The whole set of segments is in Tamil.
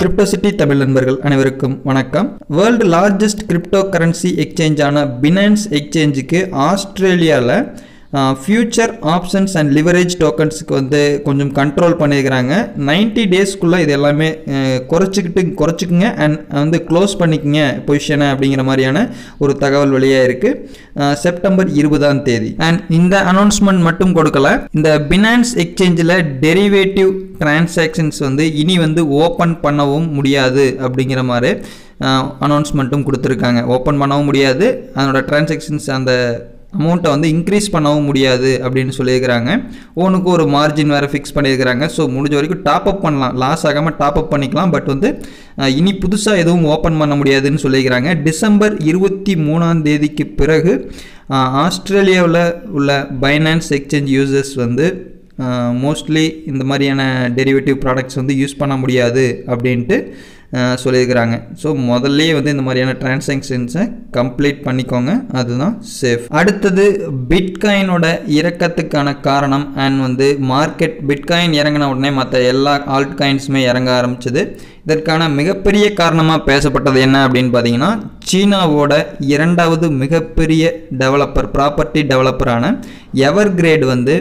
கிரிப்டோசிட்டி தமிழ் நண்பர்கள் அனைவருக்கும் வணக்கம். வேர்ல்டு லார்ஜஸ்ட் கிரிப்டோ கரன்சி எக்ஸ்சேஞ்சான பினான்ஸ் எக்ஸ்சேஞ்சுக்கு ஆஸ்திரேலியாவில் ஃபியூச்சர் ஆப்ஷன்ஸ் அண்ட் லிவரேஜ் டோக்கன்ஸுக்கு வந்து கொஞ்சம் கண்ட்ரோல் பண்ணியிருக்கிறாங்க. 90 டேஸ்க்குள்ளே இது எல்லாமே குறைச்சிக்குங்க அண்ட் வந்து க்ளோஸ் பண்ணிக்கங்க பொசிஷனை அப்படிங்கிற மாதிரியான ஒரு தகவல் வெளியாக இருக்குது செப்டம்பர் 20ஆம் தேதி. அண்ட் இந்த அனௌன்ஸ்மெண்ட் மட்டும் கொடுக்கல, இந்த பினான்ஸ் எக்ஸ்சேஞ்சில் டெரிவேட்டிவ் டிரான்சாக்ஷன்ஸ் வந்து இனி வந்து ஓப்பன் பண்ணவும் முடியாது அப்படிங்கிற மாதிரி அனௌன்ஸ்மெண்ட்டும் கொடுத்துருக்காங்க. ஓப்பன் பண்ணவும் முடியாது, அதனோட டிரான்சாக்ஷன்ஸ் அந்த அமௌண்ட்டை வந்து இன்க்ரீஸ் பண்ணவும் முடியாது அப்படின்னு சொல்லியிருக்கிறாங்க. ஓனுக்கு ஒரு மார்ஜின் வேறு ஃபிக்ஸ் பண்ணியிருக்கிறாங்க. ஸோ முடிஞ்ச வரைக்கும் டாப் அப் பண்ணலாம், லாஸ் ஆகாமல் டாப் அப் பண்ணிக்கலாம். பட் வந்து இனி புதுசாக எதுவும் ஓப்பன் பண்ண முடியாதுன்னு சொல்லியிருக்கிறாங்க. டிசம்பர் 23ஆம் தேதிக்கு பிறகு ஆஸ்திரேலியாவில் உள்ள பைனான்ஸ் எக்ஸ்சேஞ்ச் யூசர்ஸ் வந்து மோஸ்ட்லி இந்த மாதிரியான டெரிவேட்டிவ் ப்ராடக்ட்ஸ் வந்து யூஸ் பண்ண முடியாது அப்படின்ட்டு சொல்லியிருக்கிறாங்க. ஸோ முதல்ல வந்து இந்த மாதிரியான டிரான்சாக்ஷன்ஸை கம்ப்ளீட் பண்ணிக்கோங்க, அதுதான் சேஃப். அடுத்தது பிட்காயினோட இறக்கத்துக்கான காரணம் அண்ட் வந்து மார்க்கெட் பிட்காயின் இறங்கின உடனே மற்ற எல்லா ஆல்ட் காயின்ஸுமே இறங்க ஆரம்பிச்சது. இதற்கான மிகப்பெரிய காரணமாக பேசப்பட்டது என்ன அப்படின்னு பார்த்தீங்கன்னா, சீனாவோட இரண்டாவது மிகப்பெரிய டெவலப்பர் ப்ராப்பர்ட்டி டெவலப்பரான எவர்கிரேட் வந்து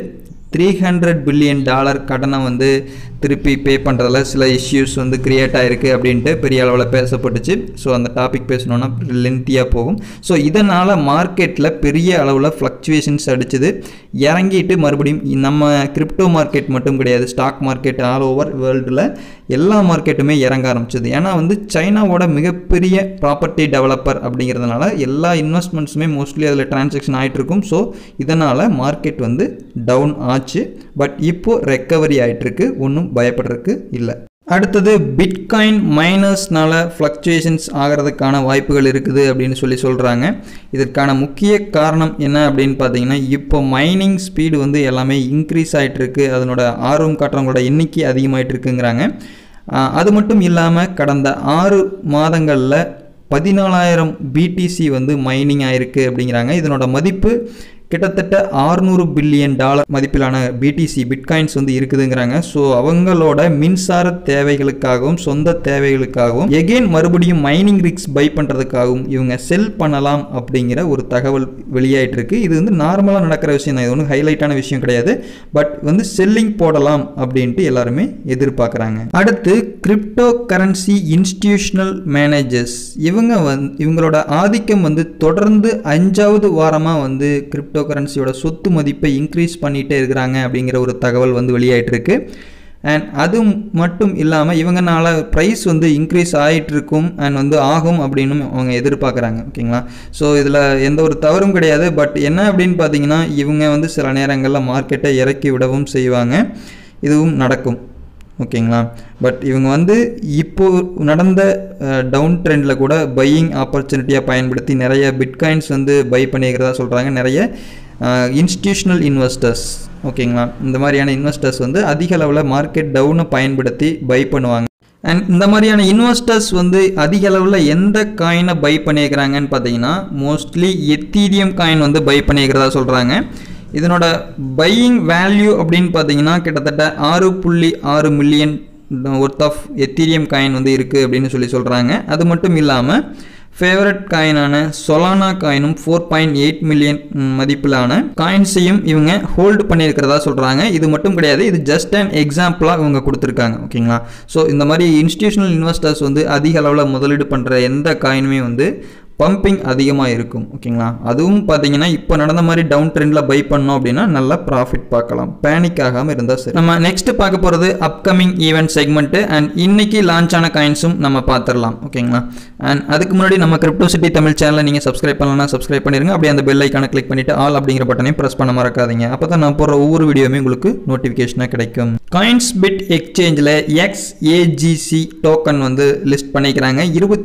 $300 பில்லியன் கடனை வந்து திருப்பி பே பண்ணுறதுல சில இஷ்யூஸ் வந்து க்ரியேட் ஆகிருக்கு அப்படின்ட்டு பெரிய அளவில் பேசப்பட்டுச்சு. ஸோ அந்த டாபிக் பேசணுன்னா லென்த்தியாக போகும். ஸோ இதனால் மார்க்கெட்டில் பெரிய அளவில் ஃப்ளக்சுவேஷன்ஸ் அடிச்சுது, இறங்கிட்டு மறுபடியும் நம்ம கிரிப்டோ மார்க்கெட் மட்டும் கிடையாது, ஸ்டாக் மார்க்கெட் ஆல் ஓவர் வேர்ல்டில் எல்லா மார்க்கெட்டுமே இறங்க ஆரம்பிச்சது. ஏன்னா வந்து சைனாவோட மிகப்பெரிய ப்ராப்பர்ட்டி டெவலப்பர் அப்படிங்கிறதுனால எல்லா இன்வெஸ்ட்மெண்ட்ஸுமே மோஸ்ட்லி அதில் டிரான்சாக்ஷன் ஆகிட்டுருக்கும். ஸோ இதனால் மார்க்கெட் வந்து டவுன் ஆச்சு. பட் இப்போது ரெக்கவரி ஆகிட்டுருக்கு, ஒன்றும் பயப்படுறதுக்கு இல்லை. அடுத்தது பிட்காயின் மைனர்ஸ்னால ஃப்ளக்சுவேஷன்ஸ் ஆகிறதுக்கான வாய்ப்புகள் இருக்குது அப்படின்னு சொல்கிறாங்க. இதற்கான முக்கிய காரணம் என்ன அப்படின்னு பார்த்தீங்கன்னா, இப்போ மைனிங் ஸ்பீடு வந்து எல்லாமே இன்க்ரீஸ் ஆகிட்டுருக்கு, அதனோட ஆர்வம் காட்டுறவங்களோட எண்ணிக்கை அதிகமாகிட்டு இருக்குங்கிறாங்க. அது மட்டும் இல்லாமல் கடந்த 6 மாதங்களில் 14,000 BTC வந்து மைனிங் ஆகிருக்கு அப்படிங்கிறாங்க. இதனோட மதிப்பு கிட்டத்தட்ட $600 பில்லியன் மதிப்பிலான BTC பிட்காயின்ஸ் வந்து இருக்குதுங்கிறாங்க. ஸோ அவங்களோட மின்சார தேவைகளுக்காகவும் சொந்த தேவைகளுக்காகவும் எகெயின் மறுபடியும் மைனிங் ரிக்ஸ் பை பண்ணுறதுக்காகவும் இவங்க செல் பண்ணலாம் அப்படிங்கிற ஒரு தகவல் வெளியாகிட்டு இருக்கு. இது வந்து நார்மலாக நடக்கிற விஷயம் தான், இது ஒன்றும் ஹைலைட்டான விஷயம் கிடையாது. பட் வந்து செல்லிங் போடலாம் அப்படின்ட்டு எல்லாருமே எதிர்பார்க்குறாங்க. அடுத்து கிரிப்டோ கரன்சி இன்ஸ்டிடியூஷனல் மேனேஜர்ஸ், இவங்களோட ஆதிக்கம் வந்து தொடர்ந்து 5வது வாரமாக வந்து கிரிப்டோ கரன்சியோட சொத்து மதிப்பை இன்க்ரீஸ் பண்ணிகிட்டே இருக்கிறாங்க அப்படிங்கிற ஒரு தகவல் வந்து வெளியாகிட்டு இருக்கு. அண்ட் அது மட்டும் இல்லாமல் இவங்கனால ப்ரைஸ் வந்து இன்க்ரீஸ் ஆகிட்டு இருக்கும் அண்ட் வந்து ஆகும் அப்படின்னு அவங்க எதிர்பார்க்குறாங்க. ஓகேங்களா? ஸோ இதில் எந்த ஒரு தவறும் கிடையாது. பட் என்ன அப்படின்னு பார்த்தீங்கன்னா, இவங்க வந்து சில நேரங்களில் மார்க்கெட்டை இறக்கி விடவும் செய்வாங்க, இதுவும் நடக்கும். ஓகேங்களா? பட் இவங்க வந்து இப்போது நடந்த டவுன் ட்ரெண்டில் கூட பையிங் ஆப்பர்ச்சுனிட்டியாக பயன்படுத்தி நிறைய பிட்காயின்ஸ் வந்து பை பண்ணிக்கிறதா சொல்கிறாங்க நிறைய இன்ஸ்டிடியூஷனல் இன்வெஸ்டர்ஸ். ஓகேங்களா? இந்த மாதிரியான இன்வெஸ்டர்ஸ் வந்து அதிக அளவில் மார்க்கெட் டவுனை பயன்படுத்தி பை பண்ணுவாங்க. அண்ட் இந்த மாதிரியான இன்வெஸ்டர்ஸ் வந்து அதிக அளவில் எந்த காயினை பை பண்ணியிருக்கிறாங்கன்னு பார்த்தீங்கன்னா, மோஸ்ட்லி எத்தீரியம் காயின் வந்து பை பண்ணியிருக்கிறதா சொல்கிறாங்க. இதனோட பையிங் வேல்யூ அப்படின்னு பார்த்தீங்கன்னா கிட்டத்தட்ட 6.6 million worth of Ethereum coin வந்து இருக்குது அப்படின்னு சொல்கிறாங்க. அது மட்டும் இல்லாமல் ஃபேவரட் காயினான சொலானா காயினும் 4.8 மில்லியன் மதிப்பிலான காயின்ஸையும் இவங்க ஹோல்டு பண்ணியிருக்கிறதா சொல்கிறாங்க. இது மட்டும் கிடையாது, இது ஜஸ்ட் அண்ட் எக்ஸாம்பிளாக இவங்க கொடுத்துருக்காங்க. ஓகேங்களா? ஸோ இந்த மாதிரி இன்ஸ்டிடியூஷனல் இன்வெஸ்டர்ஸ் வந்து அதிக அளவில் முதலீடு பண்ணுற எந்த காயினுமே வந்து பம்பிங் அதிகமாக இருக்கும். ஓகேங்களா? அதுவும் பார்த்தீங்கன்னா இப்போ நடந்த மாதிரி டவுன் ட்ரெண்டில் பை பண்ணோம் அப்படின்னா நல்லா ப்ராஃபிட் பார்க்கலாம், பேனிக் ஆகாமல் இருந்தால் சரி. நம்ம நெக்ஸ்ட் பார்க்க போகிறது அப்கமிங் ஈவெண்ட் செக்மெண்ட்டு அண்ட் இன்னைக்கு லான்ச் ஆன காயின்ஸும் நம்ம பார்த்துடலாம். ஓகேங்களா? அண்ட் அதுக்கு முன்னாடி நம்ம கிரிப்டோசிட்டி தமிழ் சேனலை நீங்கள் சப்ஸ்கிரைப் பண்ணலன்னா சப்ஸ்கிரைப் பண்ணிடுங்க. அப்படியே அந்த பெல் ஐக்கானை கிளிக் பண்ணிவிட்டு ஆல் அப்படிங்கிற பட்டனையும் ப்ரெஸ் பண்ண மறக்காதீங்க. அப்போ தான் நான் போடுற ஒவ்வொரு வீடியோவுமே உங்களுக்கு நோட்டிஃபிகேஷனாக கிடைக்கும். காயின்ஸ் பிட் எக்ஸ்சேஞ்சில் XAGC டோக்கன் வந்து லிஸ்ட் பண்ணிக்கிறாங்க.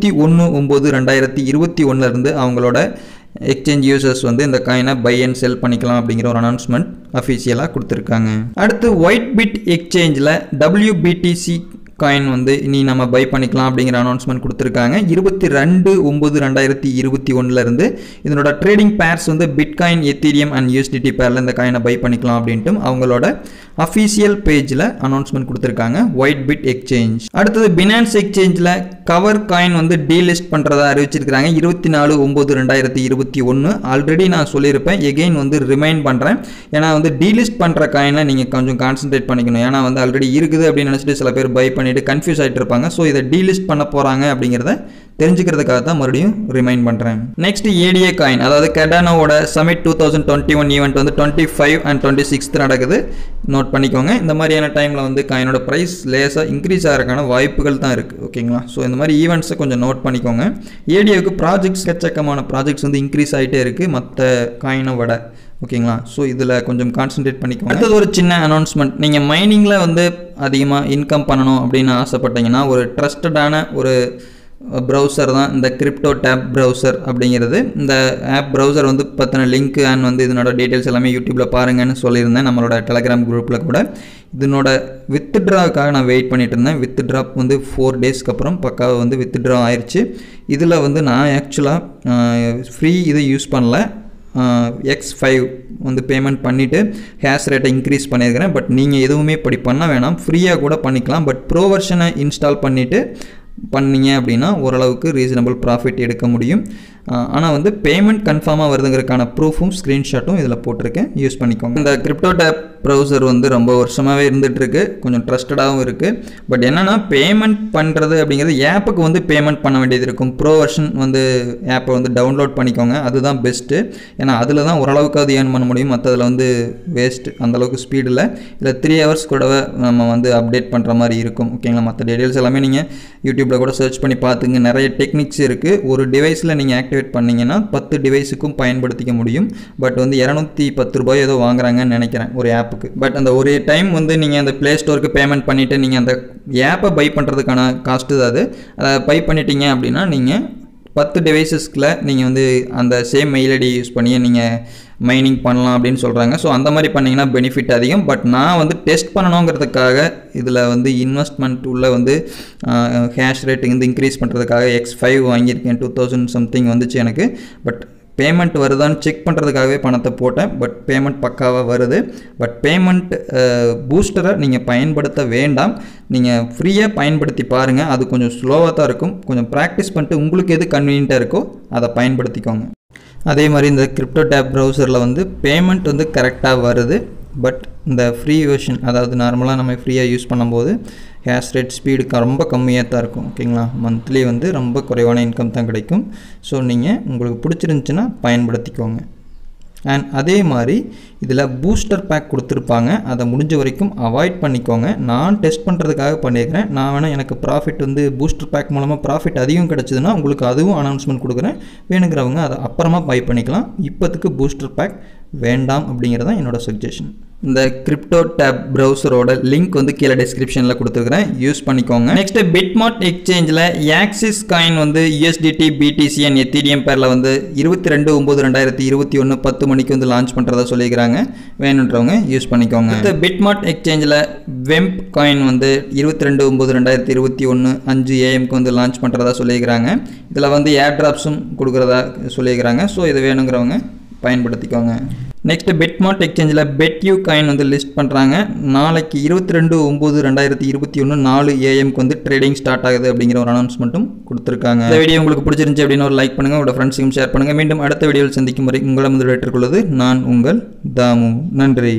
21/9/2021 அவங்களோட எக்ஸ்சேஞ்ச் யூசர்ஸ் வந்து இந்த காயினை பை அண்ட் செல் பண்ணிக்கலாம் அப்படிங்கிற ஒரு அனௌன்ஸ்மெண்ட் அஃபிஷியலாக கொடுத்துருக்காங்க. அடுத்து ஒயிட் பிட் எக்ஸ்சேஞ்சில் WBTC காயின் வந்து இனி நம்ம பை பண்ணிக்கலாம் அப்படிங்கிற அனௌன்ஸ்மெண்ட் கொடுத்துருக்காங்க. 22/9/2021 இதனோட ட்ரேடிங் பேர்ஸ் வந்து பிட்காயின், எத்தீரியம் அண்ட் USDT பேரில் இந்த காயினை பை பண்ணிக்கலாம் அப்படின்ட்டு அவங்களோட அஃபீஷியல் பேஜில் அனௌன்ஸ்மெண்ட் கொடுத்துருக்காங்க ஒயிட் பிட் எக்ஸ்சேஞ்ச். அடுத்தது பினான்ஸ் எக்ஸ்சேஞ்சில் கவர் காயின் வந்து டீலிஸ்ட் பண்ணுறதா அறிவிச்சிருக்காங்க 24/9/2021. ஆல்ரெடி நான் சொல்லியிருப்பேன், எகெயின் வந்து ரிமைண்ட் பண்ணுறேன். ஏன்னா வந்து டீலிஸ்ட் பண்ணுற காயினை நீங்கள் கொஞ்சம் கான்சன்ட்ரேட் பண்ணிக்கணும். ஏன்னா வந்து ஆல்ரெடி இருக்குது அப்படின்னு நினச்சிட்டு சில பேர் பை பண்ணிவிட்டு கன்ஃபியூஸ் ஆகிட்டு இருப்பாங்க. ஸோ இதை டீலிஸ்ட் பண்ண போகிறாங்க அப்படிங்கிறத தெரிஞ்சுக்கிறதுக்காக தான் மறுபடியும் ரிமைண்ட் பண்ணுறேன். நெக்ஸ்ட் ஏடிஏ காயின், அதாவது கெடானோட சமிட் 2021 ஈவெண்ட் வந்து 25 and 26 நடக்குது. நோட் பண்ணிக்கோங்க. இந்த மாதிரியான டைமில் வந்து காயினோட ப்ரைஸ் லேசாக இன்க்ரீஸ் ஆகிறதுக்கான வாய்ப்புகள் தான் இருக்குது. ஓகேங்களா? ஸோ இந்த மாதிரி ஈவெண்ட்ஸை கொஞ்சம் நோட் பண்ணிக்கோங்க. ஏடிஏவுக்கு ப்ராஜெக்ட்ஸ் எக்கச்சக்கமான ப்ராஜெக்ட்ஸ் வந்து இன்க்ரீஸ் ஆகிட்டே இருக்குது மற்ற காயினை விட. ஓகேங்களா? ஸோ இதில் கொஞ்சம் கான்சன்ட்ரேட் பண்ணிக்கோங்க. அடுத்தது ஒரு சின்ன அனௌன்ஸ்மெண்ட். நீங்கள் மைனிங்கில் வந்து அதிகமாக இன்கம் பண்ணணும் அப்படின்னு ஆசைப்பட்டீங்கன்னா ஒரு ட்ரஸ்டடான ஒரு ப்ரௌசர் தான் இந்த கிரிப்டோ டேப் ப்ரௌசர் அப்படிங்கிறது. இந்த ஆப் ப்ரௌசர் வந்து பற்றின லிங்க் அண்ட் வந்து இதனோட டீட்டெயில்ஸ் எல்லாமே யூடியூப்பில் பாருங்கன்னு சொல்லியிருந்தேன் நம்மளோட டெலகிராம் குரூப்பில் கூட. இதனோட வித்ட்ராவுக்காக நான் வெயிட் பண்ணிட்டு இருந்தேன். வித்ட்ரா வந்து 4 டேஸ்க்கு அப்புறம் பக்காவாக வந்து வித்ட்ரா ஆயிடுச்சு. இதில் வந்து நான் ஆக்சுவலாக ஃப்ரீ இதை யூஸ் பண்ணல, X5 வந்து பேமெண்ட் பண்ணிவிட்டு ஹேஷ் ரேட்டை இன்க்ரீஸ் பண்ணியிருக்கிறேன். பட் நீங்கள் எதுவுமே இப்படி பண்ண வேணாம், ஃப்ரீயாக கூட பண்ணிக்கலாம். பட் ப்ரோ வெர்ஷனை இன்ஸ்டால் பண்ணிவிட்டு பண்ணிங்க அப்படின்னா ஓரளவுக்கு ரீசனபிள் ப்ராஃபிட் எடுக்க முடியும். ஆனால் வந்து பேமெண்ட் கன்ஃபார்மாக வருதுங்கிறதுக்கான ப்ரூஃபும் ஸ்க்ரீன்ஷாட்டும் இதில் போட்டிருக்கேன், யூஸ் பண்ணிக்கோங்க. இந்த கிரிப்டோ டேப் ப்ரௌசர் வந்து ரொம்ப வருஷமாகவே இருந்துகிட்ருக்கு, கொஞ்சம் ட்ரஸ்டடாகவும் இருக்குது. பட் என்னென்னா பேமெண்ட் பண்ணுறது அப்படிங்கிறது ஆப்புக்கு வந்து பேமெண்ட் பண்ண வேண்டியது இருக்கும். ப்ரோ வெர்ஷன் வந்து ஆப்பை வந்து டவுன்லோட் பண்ணிக்கோங்க, அதுதான் பெஸ்ட்டு. ஏன்னா அதில் தான் ஓரளவுக்கு அது ஏர்ன் பண்ண முடியும், மற்றதில் வந்து வேஸ்ட்டு, அந்தளவுக்கு ஸ்பீடு இல்லை. இதில் 3 hours கூட நம்ம வந்து அப்டேட் பண்ணுற மாதிரி இருக்கும். ஓகேங்களா? மற்ற டீட்டெயில்ஸ் எல்லாமே நீங்கள் யூடியூப்பில் கூட சர்ச் பண்ணி பார்த்துங்க. நிறைய டெக்னிக்ஸ் இருக்குது. ஒரு டிவைஸில் நீங்கள் ஆக்டிவேட் பண்ணிங்கன்னா 10 டிவைஸுக்கும் பயன்படுத்திக்க முடியும். பட் வந்து 210 ரூபாய் ஏதோ வாங்குறாங்கன்னு நினைக்கிறேன் ஒரு ஆப்புக்கு. பட் அந்த ஒரே டைம் வந்து நீங்கள் அந்த ப்ளே ஸ்டோருக்கு பேமெண்ட் பண்ணிவிட்டு நீங்கள் அந்த ஆப்பை பை பண்ணுறதுக்கான காஸ்ட்டு தான் அது. அதை பை பண்ணிட்டீங்க அப்படின்னா நீங்கள் 10 டிவைஸஸ்கில் நீங்கள் வந்து அந்த சேம் மெயில் ஐடி யூஸ் பண்ணி நீங்கள் மைனிங் பண்ணலாம் அப்படின்னு சொல்கிறாங்க. ஸோ அந்த மாதிரி பண்ணிங்கன்னா பெனிஃபிட் அதிகம். பட் நான் வந்து டெஸ்ட் பண்ணணுங்கிறதுக்காக இதில் வந்து இன்வெஸ்ட்மெண்ட் உள்ள வந்து ஹேஷ் ரேட் வந்து இன்க்ரீஸ் பண்ணுறதுக்காக X5 வாங்கியிருக்கேன். 2000 சம்திங் வந்துச்சு எனக்கு. பட் பேமெண்ட் வருதான்னு செக் பண்ணுறதுக்காகவே பணத்தை போட்டேன். பட் பேமெண்ட் பக்காவாக வருது. பட் பேமெண்ட் பூஸ்டரை நீங்கள் பயன்படுத்த வேண்டாம், நீங்கள் ஃப்ரீயாக பயன்படுத்தி பாருங்கள். அது கொஞ்சம் ஸ்லோவாக தான் இருக்கும். கொஞ்சம் ப்ராக்டிஸ் பண்ணிட்டு உங்களுக்கு எது கன்வீனியண்ட்டாக இருக்கோ அதை பயன்படுத்திக்கோங்க. அதே மாதிரி இந்த கிரிப்டோ டேப் ப்ரௌசரில் வந்து பேமெண்ட் வந்து கரெக்டாக வருது. பட் இந்த ஃப்ரீ வெர்ஷன், அதாவது நார்மலாக நம்ம ஃப்ரீயாக யூஸ் பண்ணும்போது ஹேஷ் ரேட் ஸ்பீடு ரொம்ப கம்மியாக தான் இருக்கும். ஓகேங்களா? மந்த்லி வந்து ரொம்ப குறைவான இன்கம் தான் கிடைக்கும். ஸோ நீங்கள் உங்களுக்கு பிடிச்சிருந்துச்சின்னா பயன்படுத்திக்கோங்க. அண்ட் அதே மாதிரி இதில் பூஸ்டர் பேக் கொடுத்துருப்பாங்க, அதை முடிஞ்ச வரைக்கும் அவாய்ட் பண்ணிக்கோங்க. நான் டெஸ்ட் பண்ணுறதுக்காக பண்ணியிருக்கிறேன். நான் வேணால் எனக்கு ப்ராஃபிட் வந்து பூஸ்டர் பேக் மூலமாக ப்ராஃபிட் அதிகம் கிடச்சிதுன்னா உங்களுக்கு அதுவும் அனௌன்ஸ்மெண்ட் கொடுக்குறேன். வேணுங்கிறவங்க அதை அப்புறமா பை பண்ணிக்கலாம். இப்போத்துக்கு பூஸ்டர் பேக் வேண்டாம் அப்படிங்கிறது தான் என்னோடய சஜஷன். இந்த கிரிப்டோ டேப் ப்ரௌசரோட லிங்க் வந்து கீழே டிஸ்கிரிப்ஷனில் கொடுத்துருக்குறேன், யூஸ் பண்ணிக்கோங்க. நெக்ஸ்ட் பிட்மார்ட் எக்ஸ்சேஞ்சில் ஆக்சிஸ் காயின் வந்து USDT BTC அண்ட் எத்தீரியம் பேரில் வந்து 22/9/2021 10 மணிக்கு வந்து லான்ச் பண்ணுறதா சொல்லியிருக்கிறாங்க. வேணுன்றவங்க யூஸ் பண்ணிக்கோங்க. இந்த பிட்மார்ட் எக்ஸ்சேஞ்சில் வெம்ப் காயின் வந்து 22/9/2021 5 AM வந்து லான்ச் பண்ணுறதா சொல்லியிருக்கிறாங்க. இதில் வந்து ஏர்ட்ராப்ஸும் கொடுக்குறதா சொல்லியிருக்கிறாங்க. ஸோ இது வேணுங்கிறவங்க பயன்படுத்திக்கோங்க. நெக்ஸ்ட் பிட்மார்ட் எக்ஸ்சேஞ்சில் பெட்யூ காயின் வந்து லிஸ்ட் பண்ணுறாங்க. நாளைக்கு 22/9/2021 4 AM வந்து ட்ரேடிங் ஸ்டார்ட் ஆகுது அப்படிங்கிற ஒரு அனௌன்ஸ்மெண்ட்டும் கொடுத்துருக்காங்க. இந்த வீடியோ உங்களுக்கு பிடிச்சிருந்துச்சு அப்படின்னு ஒரு லைக் பண்ணுங்கள், உங்களோட ஃப்ரெண்ட்ஸுக்கும் ஷேர் பண்ணுங்கள். மீண்டும் அடுத்த வீடியோவில் சந்திக்கும் வரை உங்களை வந்து ஏற்றுக்கொள்வது நான் உங்கள் தாமு. நன்றி.